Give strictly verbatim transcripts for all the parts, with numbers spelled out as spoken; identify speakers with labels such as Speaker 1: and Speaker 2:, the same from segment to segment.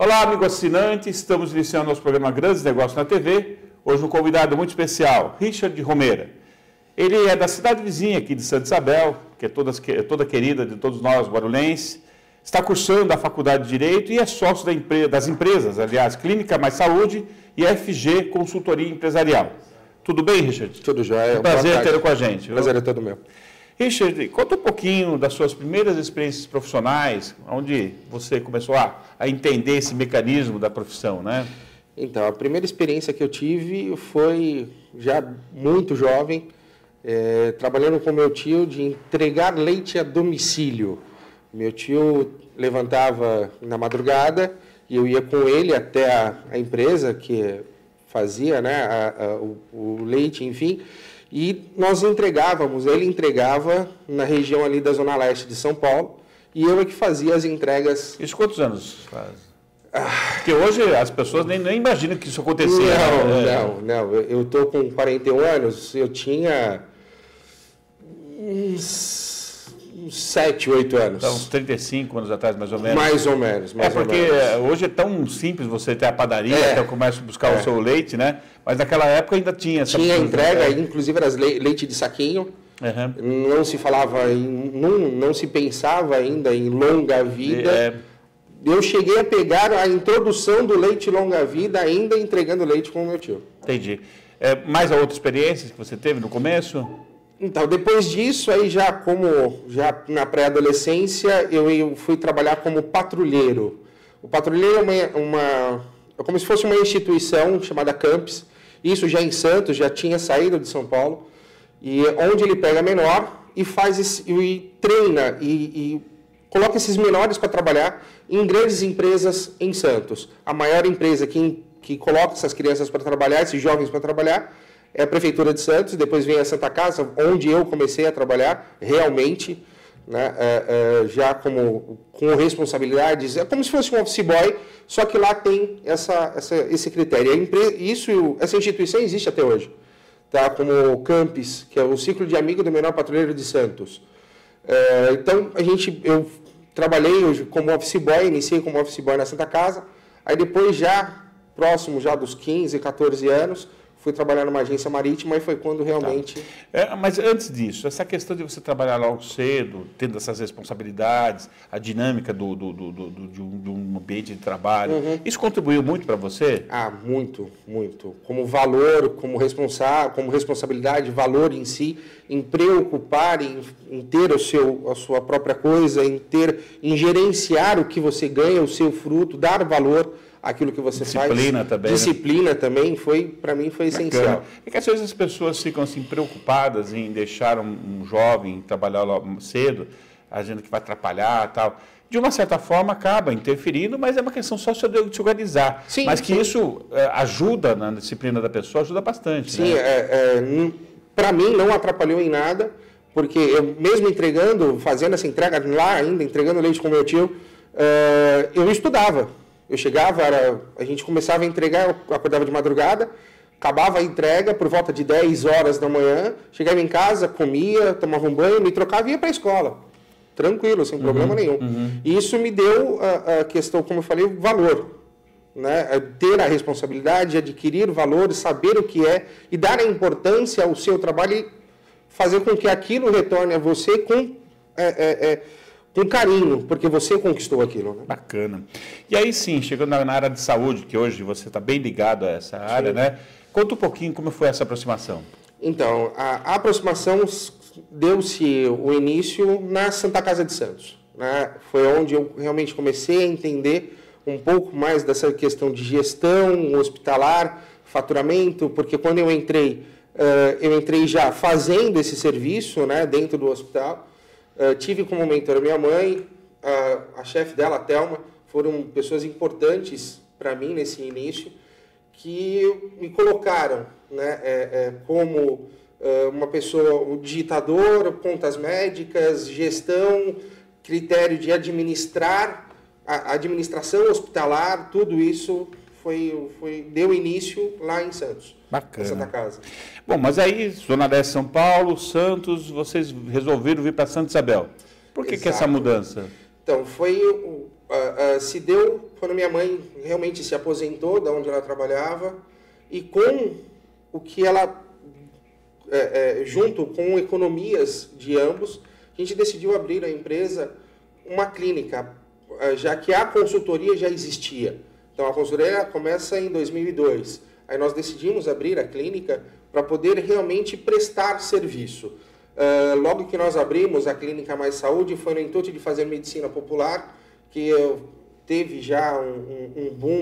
Speaker 1: Olá, amigo assinante, estamos iniciando nosso programa Grandes Negócios na T V. Hoje um convidado muito especial, Richard Romeira. Ele é da cidade vizinha aqui de Santa Isabel, que é toda, toda querida de todos nós guarulhenses. Está cursando a Faculdade de Direito e é sócio da empre das empresas, aliás, Clínica Mais Saúde e a F G Consultoria Empresarial. Tudo bem, Richard?
Speaker 2: Tudo jóia.
Speaker 1: É um prazer tê-lo com a gente.
Speaker 2: Prazer é todo meu.
Speaker 1: Richard, conta um pouquinho das suas primeiras experiências profissionais, onde você começou a, a entender esse mecanismo da profissão, né?
Speaker 2: Então, a primeira experiência que eu tive foi já muito jovem, é, trabalhando com meu tio de entregar leite a domicílio. Meu tio levantava na madrugada e eu ia com ele até a, a empresa que fazia, né, a, a, o, o leite, enfim. E nós entregávamos, ele entregava na região ali da Zona Leste de São Paulo, e eu é que fazia as entregas.
Speaker 1: Isso quantos anos faz? Ah, porque hoje as pessoas nem, nem imaginam que isso acontecia.
Speaker 2: Não,
Speaker 1: né?
Speaker 2: não, não. Eu estou com quarenta e um anos, eu tinha uns sete, oito anos.
Speaker 1: Então, uns trinta e cinco anos atrás, mais ou menos.
Speaker 2: Mais ou menos. Mais
Speaker 1: é porque
Speaker 2: ou menos.
Speaker 1: Hoje é tão simples você ter a padaria,
Speaker 2: é.
Speaker 1: até o comércio buscar é. o seu leite, né? Mas naquela época ainda tinha essa...
Speaker 2: Tinha entrega, é. inclusive era leite de saquinho. Uhum. Não se falava, em, não, não se pensava ainda em longa vida. É. Eu cheguei a pegar a introdução do leite longa vida ainda entregando leite com o meu tio.
Speaker 1: Entendi. É, mais a outra experiência que você teve no começo?
Speaker 2: Então, depois disso, aí já como já na pré-adolescência, eu, eu fui trabalhar como patrulheiro. O patrulheiro é uma, uma é como se fosse uma instituição chamada Campes. Isso já em Santos, já tinha saído de São Paulo, e onde ele pega menor e faz esse, e treina e, e coloca esses menores para trabalhar em grandes empresas em Santos. A maior empresa que, que coloca essas crianças para trabalhar, esses jovens para trabalhar, é a Prefeitura de Santos. Depois vem a Santa Casa, onde eu comecei a trabalhar realmente, né, é, é, já como, com responsabilidades. É como se fosse um office boy, só que lá tem essa, essa, esse critério. A empresa, isso, essa instituição existe até hoje, tá? Como o Campes, que é o Ciclo de Amigo do Menor Patrulheiro de Santos. É, então, a gente, eu trabalhei hoje como office boy, iniciei como office boy na Santa Casa, aí depois já, próximo já dos quinze, quatorze anos, fui trabalhar numa agência marítima e foi quando realmente...
Speaker 1: Tá. É, mas antes disso, essa questão de você trabalhar logo cedo, tendo essas responsabilidades, a dinâmica do, do, do, do, do, de, um, de um ambiente de trabalho, uhum. isso contribuiu muito para você?
Speaker 2: Ah, muito, muito. Como valor, como, responsa como responsabilidade, valor em si, em preocupar, em, em ter o seu, a sua própria coisa, em, ter, em gerenciar o que você ganha, o seu fruto, dar valor aquilo que você
Speaker 1: Disciplina
Speaker 2: faz.
Speaker 1: Disciplina também.
Speaker 2: Disciplina
Speaker 1: né?
Speaker 2: também, foi, para mim, foi
Speaker 1: Bacana.
Speaker 2: essencial.
Speaker 1: É que às vezes as pessoas ficam assim preocupadas em deixar um, um jovem trabalhar lá cedo, achando que vai atrapalhar e tal. De uma certa forma acaba interferindo, mas é uma questão só de se organizar. Sim, mas que sim. isso é, ajuda na disciplina da pessoa, ajuda bastante.
Speaker 2: Sim,
Speaker 1: né?
Speaker 2: é, é, para mim não atrapalhou em nada, porque eu mesmo entregando, fazendo essa entrega lá ainda, entregando leite com meu tio, é, eu estudava. Eu chegava, era, a gente começava a entregar, eu acordava de madrugada, acabava a entrega por volta de dez horas da manhã, chegava em casa, comia, tomava um banho, me trocava e ia para a escola. Tranquilo, sem uhum, problema nenhum. Uhum. E isso me deu a, a questão, como eu falei, valor. Né? Ter a responsabilidade, adquirir valor, saber o que é e dar a importância ao seu trabalho e fazer com que aquilo retorne a você com... É, é, é, com carinho, porque você conquistou aquilo. Né?
Speaker 1: Bacana. E aí sim, chegando na área de saúde, que hoje você está bem ligado a essa área, sim. né? Conta um pouquinho como foi essa aproximação.
Speaker 2: Então, a, a aproximação deu-se o início na Santa Casa de Santos. Né? Foi onde eu realmente comecei a entender um pouco mais dessa questão de gestão hospitalar, faturamento, porque quando eu entrei, uh, eu entrei já fazendo esse serviço, né, dentro do hospital. Uh, tive como mentora minha mãe, uh, a chefe dela, a Thelma, foram pessoas importantes para mim nesse início, que me colocaram, né, é, é, como uh, uma pessoa, o digitador, contas médicas, gestão, critério de administrar, a administração hospitalar, tudo isso foi, foi, deu início lá em Santos.
Speaker 1: Bacana.
Speaker 2: Santa Casa.
Speaker 1: Bom, mas aí, Zona Leste São Paulo, Santos, vocês resolveram vir para Santa Isabel. Por que, que essa mudança?
Speaker 2: Então, foi, uh, uh, se deu quando minha mãe realmente se aposentou da onde ela trabalhava, e com o que ela, é, é, junto com economias de ambos, a gente decidiu abrir a empresa uma clínica, já que a consultoria já existia. Então, a consultoria começa em dois mil e dois. Aí nós decidimos abrir a clínica para poder realmente prestar serviço. Uh, logo que nós abrimos a Clínica Mais Saúde, foi no intuito de fazer medicina popular, que teve já um, um, um boom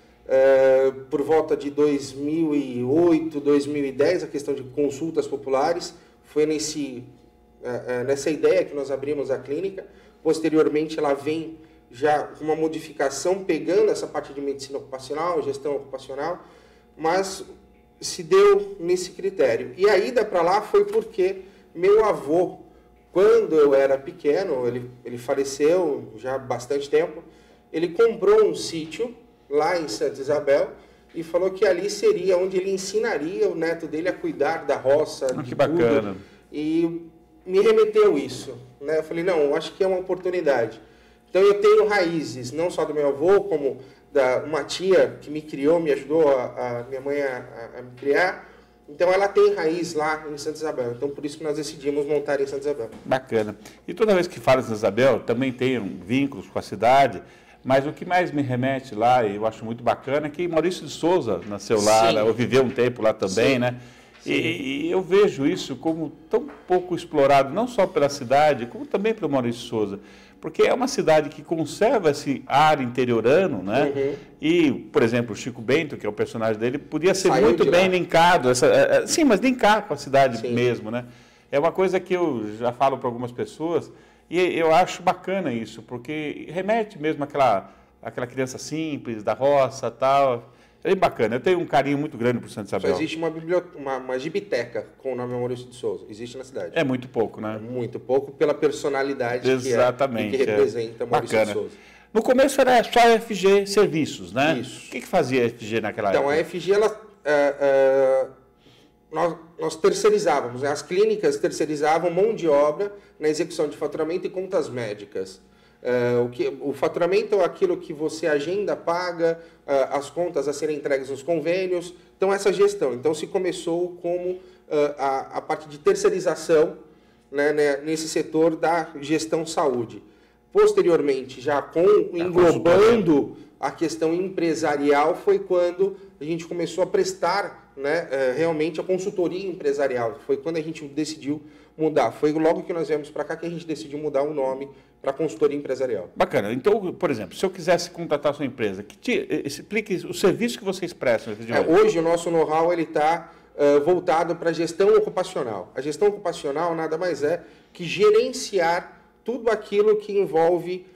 Speaker 2: uh, por volta de dois mil e oito, dois mil e dez, a questão de consultas populares. Foi nesse, uh, uh, nessa ideia que nós abrimos a clínica. Posteriormente, ela vem já com uma modificação, pegando essa parte de medicina ocupacional, gestão ocupacional, mas se deu nesse critério. E a ida para lá foi porque meu avô, quando eu era pequeno, ele, ele faleceu já há bastante tempo, ele comprou um sítio lá em Santa Isabel e falou que ali seria onde ele ensinaria o neto dele a cuidar da roça,
Speaker 1: ah,
Speaker 2: de
Speaker 1: que bacana.
Speaker 2: Tudo. E me remeteu isso, né? Eu falei, não, eu acho que é uma oportunidade. Então eu tenho raízes, não só do meu avô, como da uma tia que me criou, me ajudou, a, a minha mãe a, a, a me criar. Então ela tem raiz lá em Santa Isabel. Então por isso que nós decidimos montar em Santa Isabel.
Speaker 1: Bacana. E toda vez que falo em Santa Isabel, também tenho vínculos com a cidade, mas o que mais me remete lá, e eu acho muito bacana, é que Maurício de Souza nasceu lá, né? Eu vivi um tempo lá também, Sim. né? E, e eu vejo isso como tão pouco explorado, não só pela cidade, como também pelo Maurício de Souza. Porque é uma cidade que conserva esse ar interiorano, né? Uhum. E, por exemplo, o Chico Bento, que é o personagem dele, podia ser Saiu muito bem linkado, essa, é, sim, mas linkar com a cidade sim. mesmo, né? É uma coisa que eu já falo para algumas pessoas e eu acho bacana isso, porque remete mesmo àquela, àquela criança simples, da roça e tal. É bem bacana, eu tenho um carinho muito grande por Santa Isabel.
Speaker 2: Só existe uma, biblioteca, uma, uma gibiteca com o nome Maurício de Souza, existe na cidade.
Speaker 1: É muito pouco, né?
Speaker 2: É muito pouco pela personalidade
Speaker 1: Exatamente,
Speaker 2: que, é, que representa
Speaker 1: é.
Speaker 2: Maurício
Speaker 1: Bacana.
Speaker 2: de Souza.
Speaker 1: No começo era só a F G Serviços, né?
Speaker 2: Isso.
Speaker 1: O que, que fazia a F G naquela
Speaker 2: então,
Speaker 1: época?
Speaker 2: Então, a F G, ela, é, é, nós, nós terceirizávamos, né? As clínicas terceirizavam mão de obra na execução de faturamento e contas médicas. Uh, o, que, o faturamento é aquilo que você agenda, paga, uh, as contas a serem entregues nos convênios. Então, essa gestão. Então, se começou como uh, a, a parte de terceirização, né, né, nesse setor da gestão saúde. Posteriormente, já com englobando a questão empresarial, foi quando a gente começou a prestar, né, uh, realmente a consultoria empresarial. Foi quando a gente decidiu mudar. Foi logo que nós viemos para cá que a gente decidiu mudar o nome para consultoria empresarial.
Speaker 1: Bacana. Então, por exemplo, se eu quisesse contratar a sua empresa, que te, explique o serviço que vocês prestam.
Speaker 2: É, hoje o nosso know-how está uh, voltado para a gestão ocupacional. A gestão ocupacional nada mais é que gerenciar tudo aquilo que envolve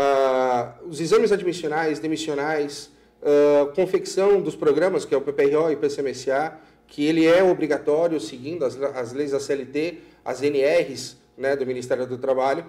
Speaker 2: uh, os exames admissionais, demissionais, uh, confecção dos programas, que é o P P R O e o P C M S A, que ele é obrigatório seguindo as, as leis da C L T, as N Rs, né, do Ministério do Trabalho,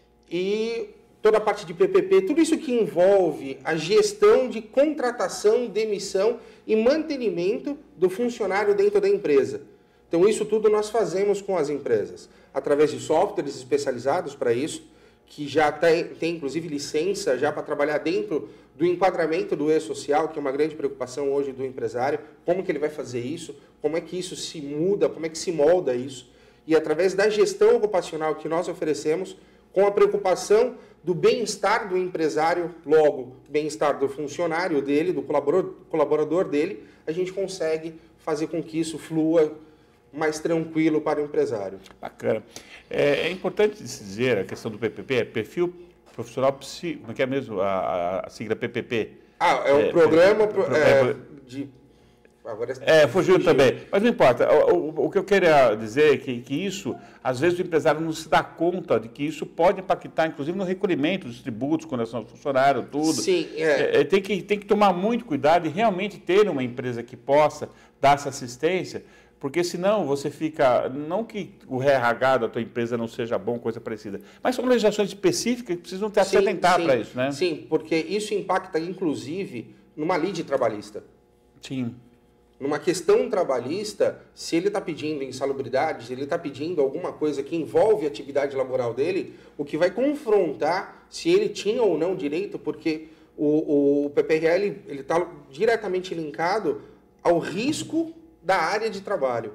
Speaker 2: e toda a parte de P P P, tudo isso que envolve a gestão de contratação, demissão e mantenimento do funcionário dentro da empresa. Então, isso tudo nós fazemos com as empresas, através de softwares especializados para isso, que já tem, tem, inclusive, licença já para trabalhar dentro do enquadramento do e-social, que é uma grande preocupação hoje do empresário, como que ele vai fazer isso, como é que isso se muda, como é que se molda isso. E através da gestão ocupacional que nós oferecemos, com a preocupação do bem-estar do empresário, logo, bem-estar do funcionário dele, do colaborador, colaborador dele, a gente consegue fazer com que isso flua mais tranquilo para o empresário.
Speaker 1: Bacana. É, é importante dizer a questão do P P P, é perfil profissional, como é que é mesmo a, a sigla P P P?
Speaker 2: Ah, é o é, programa é, é, de...
Speaker 1: Agora é, fugiu, fugiu também. Mas não importa. O, o, o que eu queria dizer é que, que isso, às vezes o empresário não se dá conta de que isso pode impactar, inclusive, no recolhimento dos tributos, quando são funcionários, tudo.
Speaker 2: Sim, é.
Speaker 1: É, tem, que, tem que tomar muito cuidado e realmente ter uma empresa que possa dar essa assistência, porque senão você fica, não que o R H da tua empresa não seja bom, coisa parecida, mas são legislações específicas que precisam ter, se atentar para isso, né?
Speaker 2: Sim, porque isso impacta, inclusive, numa lide trabalhista.
Speaker 1: Sim.
Speaker 2: Numa questão trabalhista, se ele está pedindo insalubridade, se ele está pedindo alguma coisa que envolve a atividade laboral dele, o que vai confrontar se ele tinha ou não direito, porque o, O, o P P R L está diretamente linkado ao risco da área de trabalho.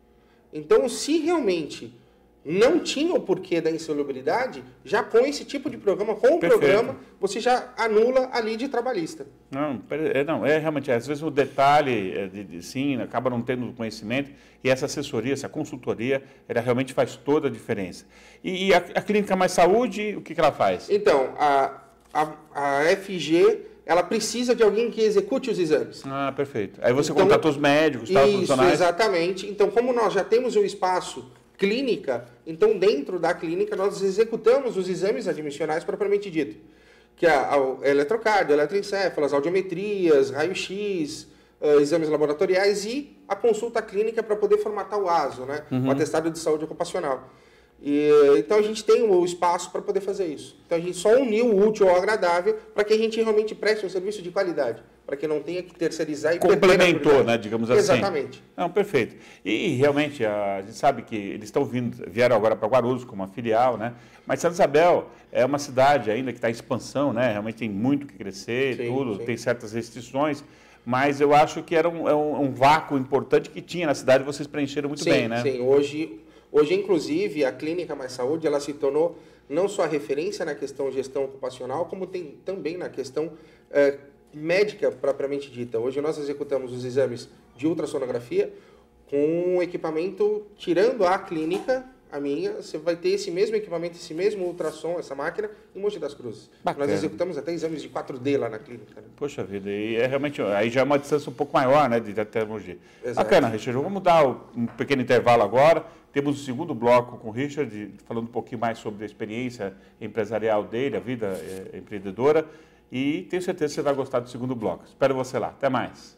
Speaker 2: Então, se realmente não tinha o porquê da insalubridade, já com esse tipo de programa, com o Perfeito. programa, você já anula a lide trabalhista.
Speaker 1: Não, é, não, é realmente, às vezes o detalhe, é, de, de, sim, acaba não tendo conhecimento, e essa assessoria, essa consultoria, ela realmente faz toda a diferença. E, e a, a Clínica Mais Saúde, o que, que ela faz?
Speaker 2: Então, a, a, a F G, ela precisa de alguém que execute os exames.
Speaker 1: Ah, perfeito. Aí você
Speaker 2: então,
Speaker 1: contrata os médicos, tá, os profissionais?
Speaker 2: Isso, exatamente. Então, como nós já temos o espaço clínica, então dentro da clínica nós executamos os exames admissionais propriamente dito, que é a, a eletrocardio, eletroencefalo, as audiometrias, raio-x, uh, exames laboratoriais e a consulta clínica para poder formatar o A S O, né? Uhum. O atestado de saúde ocupacional. E, então a gente tem o espaço para poder fazer isso. Então a gente só uniu o útil ao agradável para que a gente realmente preste um serviço de qualidade, para que não tenha que terceirizar e
Speaker 1: complementou, né, digamos assim.
Speaker 2: Exatamente.
Speaker 1: Não, perfeito. E realmente a gente sabe que eles estão vindo, vieram agora para Guarulhos como uma filial, né? Mas Santa Isabel é uma cidade ainda que está em expansão, né? Realmente tem muito que crescer, sim, tudo, sim. Tem certas restrições. Mas eu acho que era um, é um, um vácuo importante que tinha na cidade, vocês preencheram muito
Speaker 2: sim,
Speaker 1: bem, né?
Speaker 2: Sim, hoje, hoje inclusive a Clínica Mais Saúde, ela se tornou não só a referência na questão de gestão ocupacional, como tem também na questão eh, médica propriamente dita. Hoje nós executamos os exames de ultrassonografia com um equipamento, tirando a clínica, a minha, você vai ter esse mesmo equipamento, esse mesmo ultrassom, essa máquina, em Mogi das Cruzes. Bacana. Nós executamos até exames de quatro D lá na clínica. Né?
Speaker 1: Poxa vida, e é realmente, aí já é uma distância um pouco maior, né, de até Mogi. Exato. Bacana, Richard, vamos dar um pequeno intervalo agora. Temos o segundo bloco com o Richard, falando um pouquinho mais sobre a experiência empresarial dele, a vida é, empreendedora, e tenho certeza que você vai gostar do segundo bloco. Espero você lá. Até mais.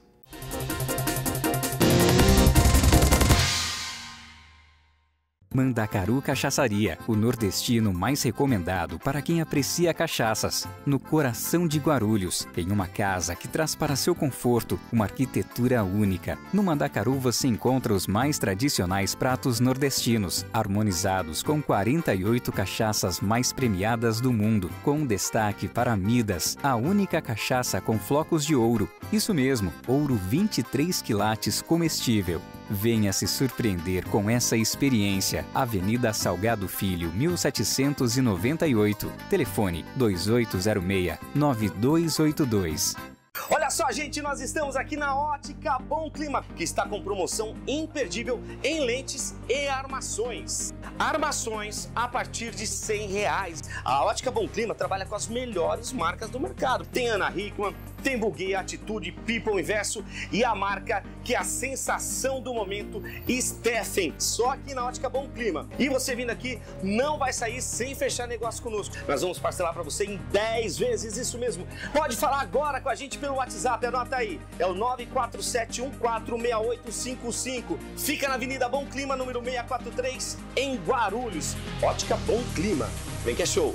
Speaker 3: Mandacaru Cachaçaria, o nordestino mais recomendado para quem aprecia cachaças. No coração de Guarulhos, em uma casa que traz para seu conforto uma arquitetura única. No Mandacaru você encontra os mais tradicionais pratos nordestinos, harmonizados com quarenta e oito cachaças mais premiadas do mundo, com destaque para Midas, a única cachaça com flocos de ouro. Isso mesmo, ouro vinte e três quilates comestível. Venha se surpreender com essa experiência. Avenida Salgado Filho, mil setecentos e noventa e oito. Telefone dois oito zero seis, nove dois oito dois.
Speaker 4: Olha só, gente, nós estamos aqui na Ótica Bom Clima, que está com promoção imperdível em lentes e armações. Armações a partir de cem reais. A Ótica Bom Clima trabalha com as melhores marcas do mercado. Tem Ana Hickman, tem Bugatti, Atitude, People Inverso e a marca que é a sensação do momento, Steffen, só aqui na Ótica Bom Clima. E você vindo aqui não vai sair sem fechar negócio conosco. Nós vamos parcelar para você em dez vezes, isso mesmo. Pode falar agora com a gente pelo WhatsApp, anota aí. É o nove quatro sete um quatro seis oito cinco cinco. Fica na Avenida Bom Clima, número seiscentos e quarenta e três, em Guarulhos. Ótica Bom Clima. Vem que é show.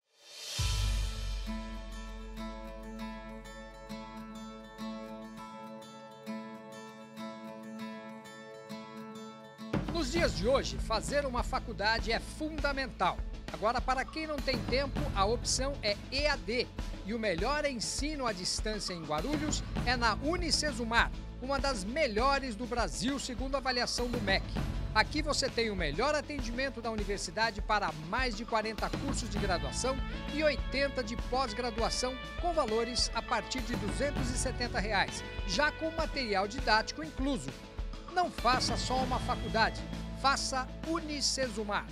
Speaker 5: Nos dias de hoje, fazer uma faculdade é fundamental. Agora, para quem não tem tempo, a opção é E A D. E o melhor ensino à distância em Guarulhos é na Unicesumar, uma das melhores do Brasil, segundo a avaliação do M E C. Aqui você tem o melhor atendimento da universidade para mais de quarenta cursos de graduação e oitenta de pós-graduação, com valores a partir de duzentos e setenta reais, já com material didático incluso. Não faça só uma faculdade, faça Unicesumar.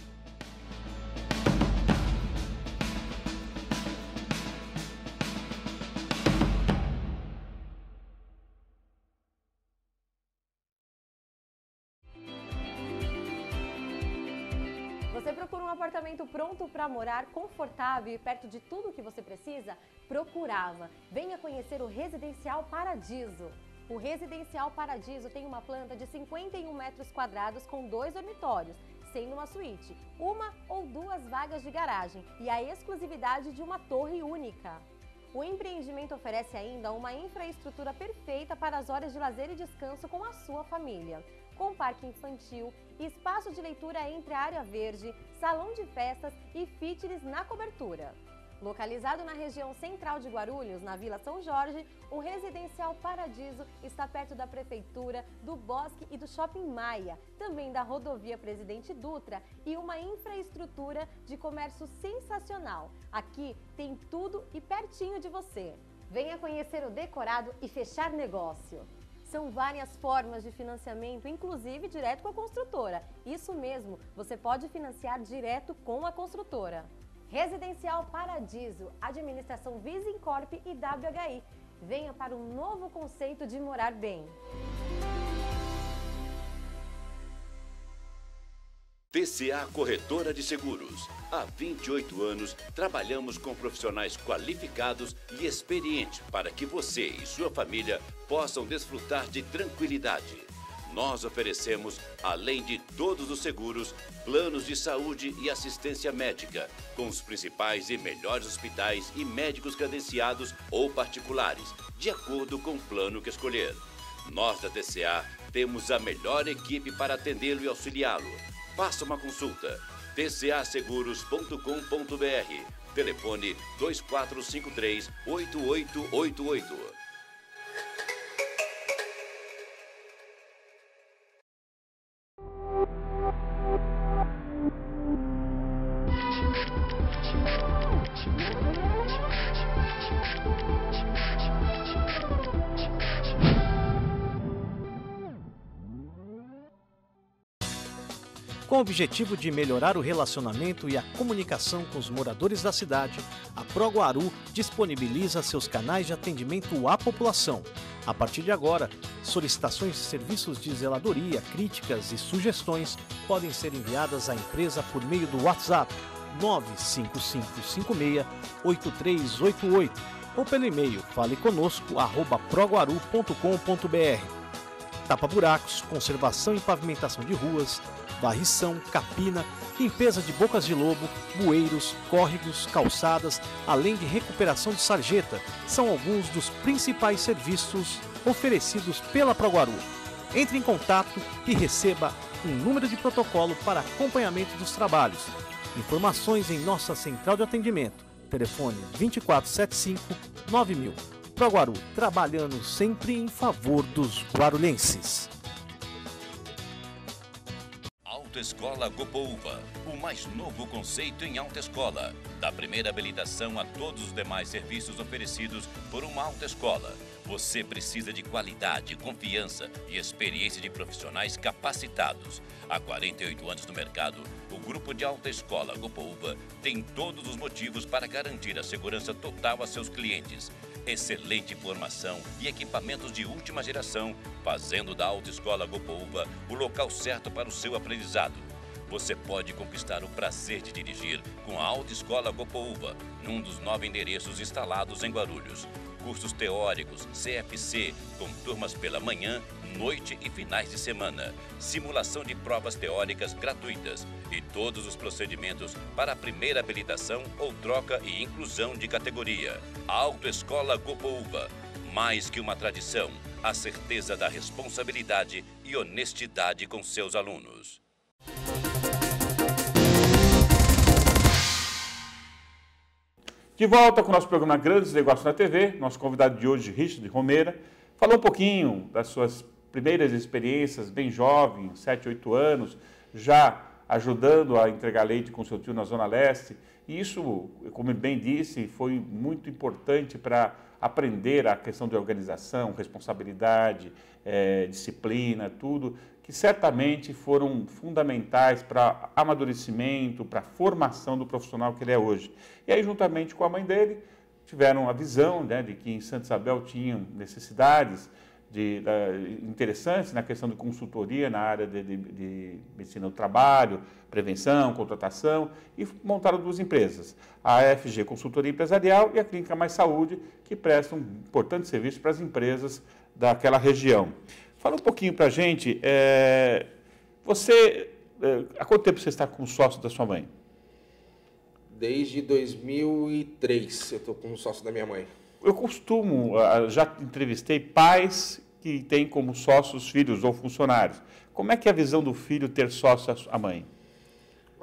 Speaker 6: Você procura um apartamento pronto para morar, confortável e perto de tudo o que você precisa? Procurava. Venha conhecer o Residencial Paradiso. O Residencial Paradiso tem uma planta de cinquenta e um metros quadrados com dois dormitórios, sendo uma suíte, uma ou duas vagas de garagem e a exclusividade de uma torre única. O empreendimento oferece ainda uma infraestrutura perfeita para as horas de lazer e descanso com a sua família, com parque infantil, espaço de leitura entre a área verde, salão de festas e fitness na cobertura. Localizado na região central de Guarulhos, na Vila São Jorge, o Residencial Paradiso está perto da Prefeitura, do Bosque e do Shopping Maia, também da Rodovia Presidente Dutra e uma infraestrutura de comércio sensacional. Aqui tem tudo e pertinho de você. Venha conhecer o decorado e fechar negócio. São várias formas de financiamento, inclusive direto com a construtora. Isso mesmo, você pode financiar direto com a construtora. Residencial Paradiso, administração Visincorp e W H I. Venha para um novo conceito de morar bem.
Speaker 7: T C A Corretora de Seguros. Há vinte e oito anos, trabalhamos com profissionais qualificados e experientes para que você e sua família possam desfrutar de tranquilidade. Nós oferecemos, além de todos os seguros, planos de saúde e assistência médica, com os principais e melhores hospitais e médicos credenciados ou particulares, de acordo com o plano que escolher. Nós da T C A temos a melhor equipe para atendê-lo e auxiliá-lo. Faça uma consulta. t c a seguros ponto com ponto b r. Telefone dois quatro cinco três, oito oito oito oito.
Speaker 8: Com o objetivo de melhorar o relacionamento e a comunicação com os moradores da cidade, a ProGuaru disponibiliza seus canais de atendimento à população. A partir de agora, solicitações de serviços de zeladoria, críticas e sugestões podem ser enviadas à empresa por meio do WhatsApp nove cinco cinco cinco seis, oito três oito oito ou pelo e-mail faleconosco arroba proguaru ponto com ponto b r. Tapa-buracos, conservação e pavimentação de ruas, varrição, capina, limpeza de bocas de lobo, bueiros, córregos, calçadas, além de recuperação de sarjeta, são alguns dos principais serviços oferecidos pela ProGuaru. Entre em contato e receba um número de protocolo para acompanhamento dos trabalhos. Informações em nossa central de atendimento. Telefone vinte e quatro setenta e cinco, nove mil. ProGuaru, trabalhando sempre em favor dos guarulhenses.
Speaker 7: Autoescola Gopouva, o mais novo conceito em autoescola. Da primeira habilitação a todos os demais serviços oferecidos por uma autoescola. Você precisa de qualidade, confiança e experiência de profissionais capacitados. Há quarenta e oito anos no mercado, o grupo de autoescola Gopouva tem todos os motivos para garantir a segurança total a seus clientes. Excelente formação e equipamentos de última geração, fazendo da Autoescola Gopouva o local certo para o seu aprendizado. Você pode conquistar o prazer de dirigir com a Autoescola Gopouva, num dos nove endereços instalados em Guarulhos. Cursos teóricos, C F C, com turmas pela manhã, noite e finais de semana. Simulação de provas teóricas gratuitas e todos os procedimentos para a primeira habilitação ou troca e inclusão de categoria. A Autoescola Gopouva, mais que uma tradição, a certeza da responsabilidade e honestidade com seus alunos.
Speaker 1: De volta com o nosso programa Grandes Negócios na T V, nosso convidado de hoje, Richard Romera, falou um pouquinho das suas primeiras experiências, bem jovem, sete, oito anos, já ajudando a entregar leite com seu tio na Zona Leste. E isso, como ele bem disse, foi muito importante para aprender a questão de organização, responsabilidade, é, disciplina, tudo, que certamente foram fundamentais para amadurecimento, para a formação do profissional que ele é hoje. E aí, juntamente com a mãe dele, tiveram a visão, né, de que em Santa Isabel tinham necessidades de, de, interessantes na questão de consultoria na área de, de, de medicina do trabalho, prevenção, contratação, e montaram duas empresas, a A F G Consultoria Empresarial e a Clínica Mais Saúde, que prestam um importante serviço para as empresas daquela região. Fala um pouquinho para a gente, é, você, é, há quanto tempo você está com o sócio da sua mãe?
Speaker 2: Desde dois mil e três eu estou com o sócio da minha mãe.
Speaker 1: Eu costumo, já entrevistei pais que têm como sócios filhos ou funcionários. Como é que é a visão do filho ter sócio a mãe?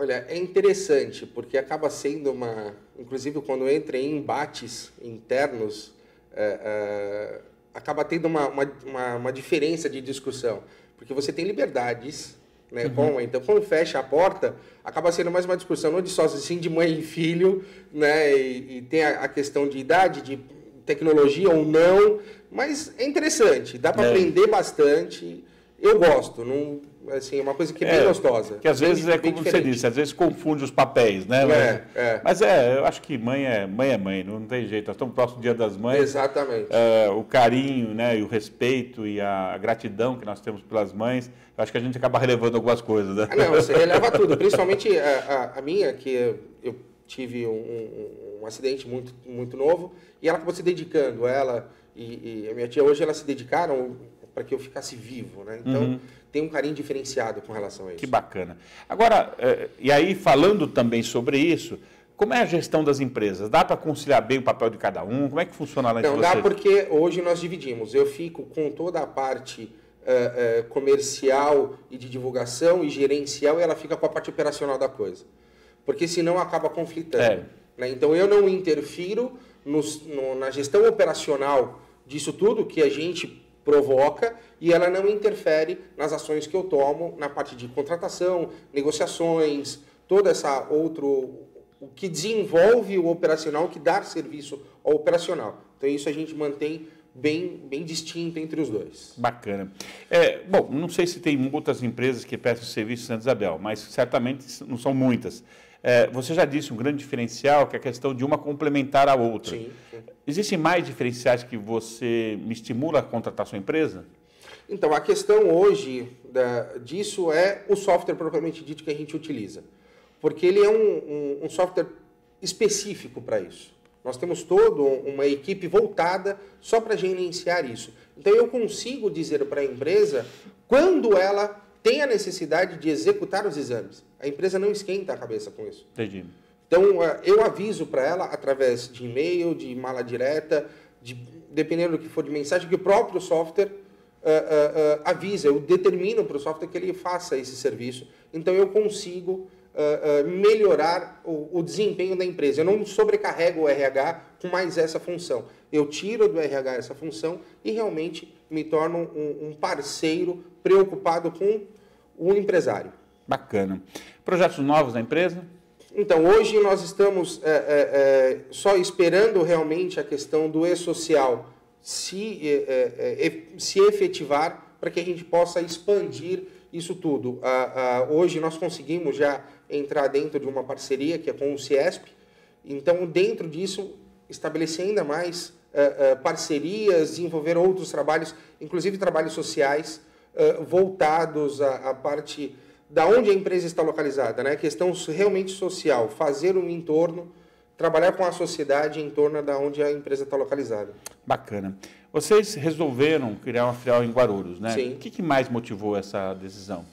Speaker 2: Olha, é interessante, porque acaba sendo uma... Inclusive, quando entra em embates internos, é, é, acaba tendo uma, uma, uma, uma diferença de discussão. Porque você tem liberdades, né? Uhum. Com, então, quando fecha a porta, acaba sendo mais uma discussão, não de sócios, sim de mãe e filho, né? E, e tem a, a questão de idade, de tecnologia ou não, mas é interessante, dá para é. aprender bastante. Eu gosto, não, assim, é uma coisa que é bem é, gostosa.
Speaker 1: Que às vezes é como diferente. Você disse, às vezes confunde os papéis, né?
Speaker 2: É, é.
Speaker 1: Mas é, eu acho que mãe é mãe, é mãe, não tem jeito. Nós estamos próximo do Dia das Mães.
Speaker 2: Exatamente.
Speaker 1: É, o carinho, né, e o respeito e a gratidão que nós temos pelas mães, eu acho que a gente acaba relevando algumas coisas, né?
Speaker 2: Ah, não, você releva tudo, principalmente a, a, a minha, que eu tive um, um, um acidente muito, muito novo, e ela acabou se dedicando, ela e, e a minha tia hoje, elas se dedicaram para que eu ficasse vivo, né? Então, uhum. tem um carinho diferenciado com relação a isso.
Speaker 1: Que bacana. Agora, e aí falando também sobre isso, como é a gestão das empresas? Dá para conciliar bem o papel de cada um? Como é que funciona lá entre vocês?
Speaker 2: Não, dá porque hoje nós dividimos. Eu fico com toda a parte uh, uh, comercial e de divulgação e gerencial, e ela fica com a parte operacional da coisa. Porque senão acaba conflitando. É. Né? Então, eu não interfiro nos, no, na gestão operacional disso tudo que a gente provoca, e ela não interfere nas ações que eu tomo na parte de contratação, negociações, toda essa outro o que desenvolve o operacional, que dá serviço ao operacional. Então isso a gente mantém bem, bem distinto entre os dois.
Speaker 1: Bacana. É, bom, não sei se tem muitas empresas que prestam serviço em Santa Isabel, mas certamente não são muitas. É, você já disse um grande diferencial, que é a questão de uma complementar a outra.
Speaker 2: Sim, sim.
Speaker 1: Existem mais diferenciais que você me estimula a contratar sua empresa?
Speaker 2: Então, a questão hoje da, disso é o software propriamente dito que a gente utiliza. Porque ele é um, um, um software específico para isso. Nós temos toda uma equipe voltada só para gerenciar isso. Então, eu consigo dizer para a empresa quando ela tem a necessidade de executar os exames. A empresa não esquenta a cabeça com isso.
Speaker 1: Entendi.
Speaker 2: Então, eu aviso para ela através de e-mail, de mala direta, de, dependendo do que for de mensagem, que o próprio software uh, uh, uh, avisa, eu determino para o software que ele faça esse serviço. Então, eu consigo uh, uh, melhorar o, o desempenho da empresa. Eu não sobrecarrego o R H com mais essa função. Eu tiro do R H essa função e realmente me torno um, um parceiro preocupado com o empresário.
Speaker 1: Bacana. Projetos novos na empresa?
Speaker 2: Então, hoje nós estamos é, é, é, só esperando realmente a questão do e-social se, é, é, se efetivar para que a gente possa expandir isso tudo. Ah, ah, hoje nós conseguimos já entrar dentro de uma parceria que é com o Ciesp. Então, dentro disso, estabelecer ainda mais é, é, parcerias, desenvolver outros trabalhos, inclusive trabalhos sociais, é, voltados à, à parte da onde a empresa está localizada, né? Questão realmente social, fazer um entorno, trabalhar com a sociedade em torno da onde a empresa está localizada.
Speaker 1: Bacana. Vocês resolveram criar uma filial em Guarulhos, né?
Speaker 2: Sim.
Speaker 1: O que, que mais motivou essa decisão?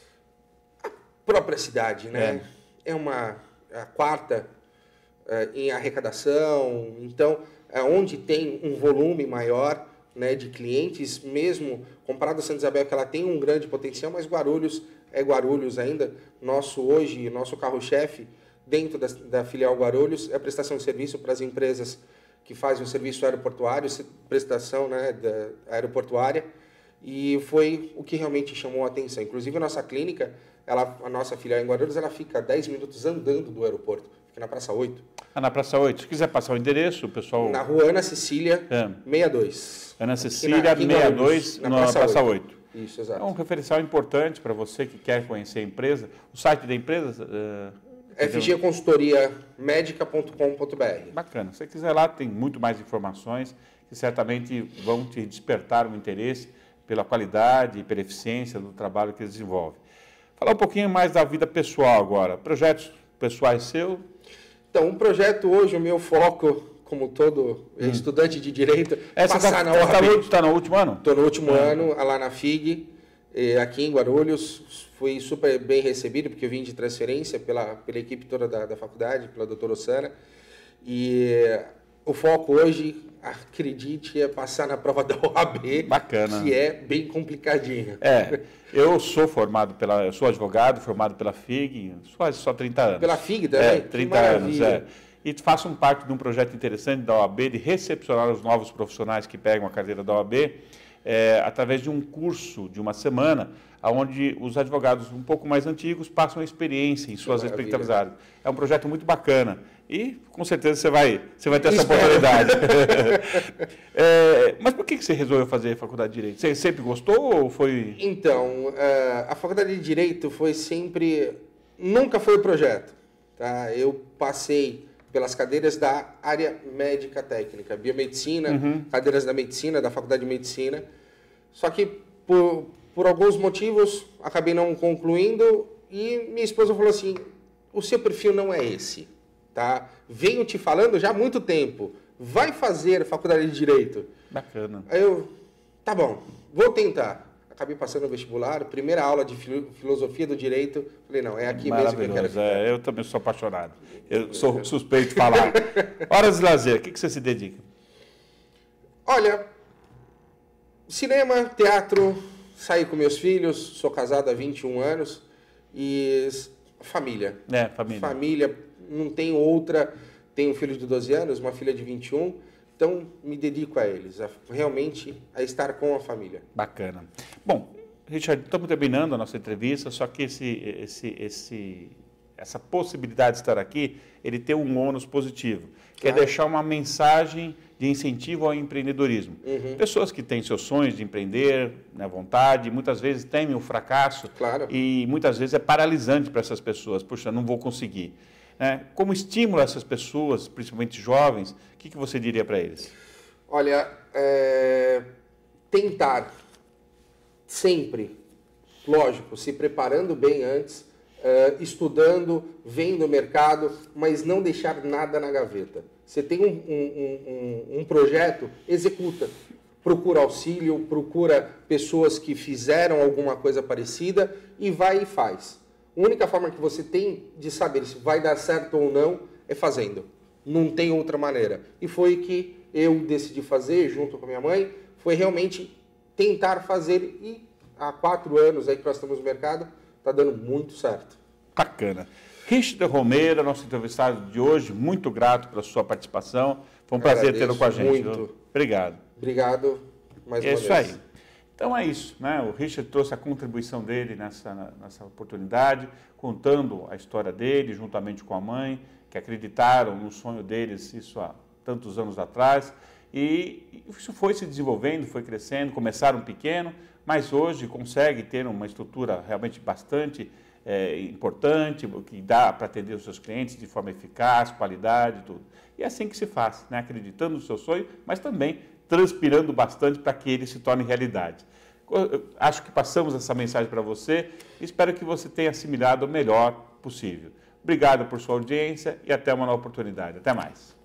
Speaker 2: A própria cidade, né? É, é uma a quarta é, em arrecadação, então, é onde tem um volume maior, né, de clientes, mesmo comparado a Santa Isabel, que ela tem um grande potencial, mas Guarulhos é Guarulhos ainda. Nosso hoje, nosso carro-chefe dentro da, da filial Guarulhos é a prestação de serviço para as empresas que fazem o serviço aeroportuário, prestação, né, da aeroportuária, e foi o que realmente chamou a atenção. Inclusive, a nossa clínica, ela, a nossa filial em Guarulhos, ela fica dez minutos andando do aeroporto, fica na Praça oito.
Speaker 1: Ah, na Praça oito. Se quiser passar o endereço, o pessoal...
Speaker 2: Na rua Ana Cecília, é. sessenta e dois.
Speaker 1: Ana Cecília, sessenta e dois, na, na Praça, Praça oito.
Speaker 2: Isso, exato.
Speaker 1: É um referencial importante para você que quer conhecer a empresa. O site da empresa... Uh...
Speaker 2: F G consultoria médica ponto com ponto b r.
Speaker 1: Bacana. Se você quiser lá, tem muito mais informações que certamente vão te despertar um interesse pela qualidade e pela eficiência do trabalho que eles desenvolvem. Falar um pouquinho mais da vida pessoal agora. Projetos pessoais seus?
Speaker 2: Então, um projeto hoje, o meu foco, como todo hum. estudante de Direito,
Speaker 1: é passar tá, na O A B. Você está no último ano?
Speaker 2: Estou no último ah. ano, lá na F I G, aqui em Guarulhos. Fui super bem recebido, porque eu vim de transferência pela, pela equipe toda da, da faculdade, pela doutora Ossana. E o foco hoje, acredite, é passar na prova da O A B.
Speaker 1: Bacana.
Speaker 2: Que é bem complicadinha.
Speaker 1: É, eu sou formado pela, eu sou advogado, formado pela F I G, quase só trinta anos.
Speaker 2: Pela F I G também?
Speaker 1: É, trinta anos, é. E faço parte de um projeto interessante da O A B de recepcionar os novos profissionais que pegam a carteira da O A B é, através de um curso de uma semana, onde os advogados um pouco mais antigos passam a experiência em suas respectivas áreas. É um projeto muito bacana e com certeza você vai, você vai ter essa
Speaker 2: Espero.
Speaker 1: oportunidade. é, mas por que você resolveu fazer a faculdade de Direito? Você sempre gostou ou foi...
Speaker 2: Então, a faculdade de Direito foi sempre... Nunca foi o projeto. Tá? Eu passei pelas cadeiras da área médica técnica, biomedicina, uhum. cadeiras da medicina, da faculdade de medicina. Só que, por, por alguns motivos, acabei não concluindo e minha esposa falou assim, o seu perfil não é esse, tá? Venho te falando já há muito tempo, vai fazer faculdade de Direito.
Speaker 1: Bacana.
Speaker 2: Aí eu, tá bom, vou tentar. Acabei passando no vestibular, primeira aula de filosofia do direito. Falei, não, é aqui mesmo que eu quero ficar.
Speaker 1: É, eu também sou apaixonado. Eu sou suspeito de falar. Horas de lazer, o que, que você se dedica?
Speaker 2: Olha, cinema, teatro, saí com meus filhos, sou casado há vinte e um anos e família.
Speaker 1: É, família.
Speaker 2: Família, não tenho outra. Tenho um filho de doze anos, uma filha de vinte e um. Então, me dedico a eles, a, realmente a estar com a família.
Speaker 1: Bacana. Bom, Richard, estamos terminando a nossa entrevista, só que esse, esse, esse, essa possibilidade de estar aqui, ele tem um ônus positivo, que claro. é deixar uma mensagem de incentivo ao empreendedorismo. Uhum. Pessoas que têm seus sonhos de empreender, né, vontade, muitas vezes temem o fracasso,
Speaker 2: claro.
Speaker 1: e muitas vezes é paralisante para essas pessoas. Puxa, não vou conseguir. Né? Como estímulo a essas pessoas, principalmente jovens, o que, que você diria para eles?
Speaker 2: Olha, é... tentar sempre, lógico, se preparando bem antes, é... estudando, vendo o mercado, mas não deixar nada na gaveta. Você tem um, um, um, um projeto, executa. Procura auxílio, procura pessoas que fizeram alguma coisa parecida e vai e faz. A única forma que você tem de saber se vai dar certo ou não é fazendo. Não tem outra maneira. E foi que eu decidi fazer, junto com a minha mãe, foi realmente tentar fazer. E há quatro anos aí que nós estamos no mercado, está dando muito certo.
Speaker 1: Bacana. Richard Romero, nosso entrevistado de hoje, muito grato pela sua participação. Foi um prazer tê-lo com a gente.
Speaker 2: Muito.
Speaker 1: Viu? Obrigado.
Speaker 2: Obrigado mais uma
Speaker 1: é
Speaker 2: vez.
Speaker 1: Isso aí. Então é isso, né? O Richard trouxe a contribuição dele nessa, nessa oportunidade, contando a história dele, juntamente com a mãe, que acreditaram no sonho deles isso há tantos anos atrás. E isso foi se desenvolvendo, foi crescendo, começaram pequeno, mas hoje consegue ter uma estrutura realmente bastante é, importante, que dá para atender os seus clientes de forma eficaz, qualidade, tudo. E é assim que se faz, né? Acreditando no seu sonho, mas também transpirando bastante para que ele se torne realidade. Eu acho que passamos essa mensagem para você e espero que você tenha assimilado o melhor possível. Obrigado por sua audiência e até uma nova oportunidade. Até mais.